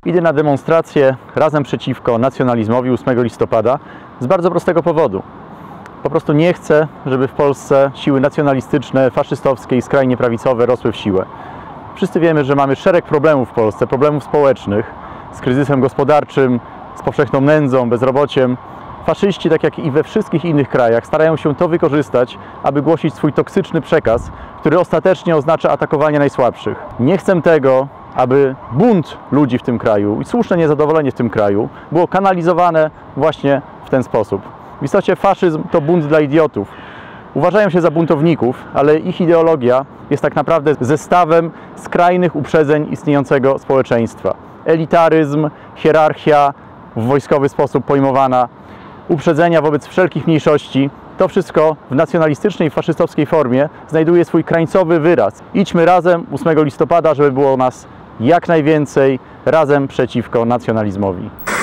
Idę na demonstrację razem przeciwko nacjonalizmowi 8 listopada z bardzo prostego powodu. Po prostu nie chcę, żeby w Polsce siły nacjonalistyczne, faszystowskie i skrajnie prawicowe rosły w siłę. Wszyscy wiemy, że mamy szereg problemów w Polsce, problemów społecznych, z kryzysem gospodarczym, z powszechną nędzą, bezrobociem. Faszyści, tak jak i we wszystkich innych krajach, starają się to wykorzystać, aby głosić swój toksyczny przekaz, który ostatecznie oznacza atakowanie najsłabszych. Nie chcę tego, aby bunt ludzi w tym kraju i słuszne niezadowolenie w tym kraju było kanalizowane właśnie w ten sposób. W istocie faszyzm to bunt dla idiotów. Uważają się za buntowników, ale ich ideologia jest tak naprawdę zestawem skrajnych uprzedzeń istniejącego społeczeństwa. Elitaryzm, hierarchia w wojskowy sposób pojmowana, uprzedzenia wobec wszelkich mniejszości. To wszystko w nacjonalistycznej, faszystowskiej formie znajduje swój krańcowy wyraz. Idźmy razem 8 listopada, żeby było nas jak najwięcej, razem przeciwko nacjonalizmowi.